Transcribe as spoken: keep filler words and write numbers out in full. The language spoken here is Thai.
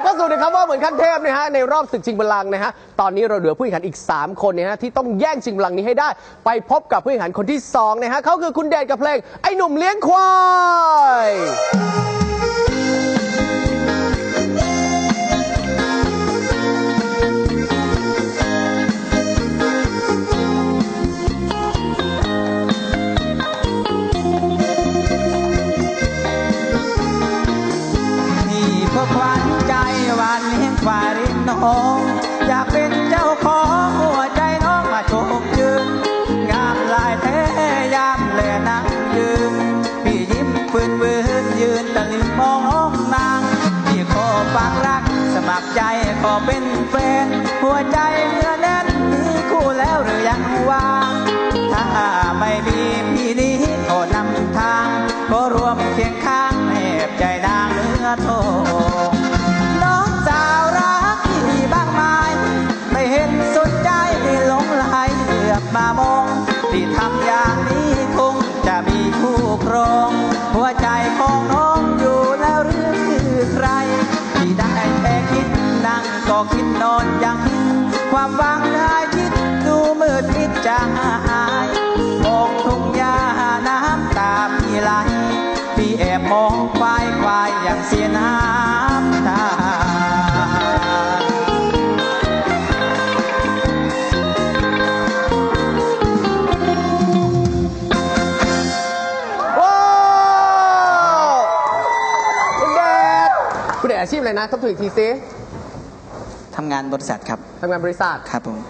เข้าสู่นะครับว่าเหมือนขั้นเทพนะฮะในรอบศึกชิงบัลลังก์นะฮะตอนนี้เราเหลือผู้แข่งขันอีกสามคนนะฮะที่ต้องแย่งชิงบัลลังก์นี้ให้ได้ไปพบกับผู้แข่งขันคนที่สองนะฮะเขาคือคุณเดชกับเพลงไอ้หนุ่มเลี้ยงควายขวัญใจวันเลี้ยงควายริมน้องอยากเป็นเจ้าของหัวใจน้องมาโชคยืนงามลายแท้ยามแลนั่งยืนพี่ยิ้มฟื้นฟื้นยืนตะลึงมองน้องนางพี่ขอฟังรักสมัครใจขอเป็นแฟนหัวใจเนื้อแน่นมีคู่แล้วหรือยังว่างถ้าไม่มีพี่นี้ขอนำทางขอรวมเคียงข้างแอบใจนางเนื้อทองน้องสาวรักพี่บ้างไหมไม่เห็นสนใจหลงไหลเหลือบมามองที่ทำอย่างนี้คงจะมีคู่ครองหัวใจของน้องอยู่แล้วหรือใครที่ได้แต่คิดนั่งก็คิดนอนยังความหวังได้คิดดูมืดมิดจางหายมองทุ่งหญ้าน้ำตาพี่ไหลพี่แอบมองควายควายอย่างเสียน้ำตาคุณเดชคุณเดชอาชีพอะไรนะทบทวนอีกทีซิทำงานบริษัทครับทำงานบริษัทครับผม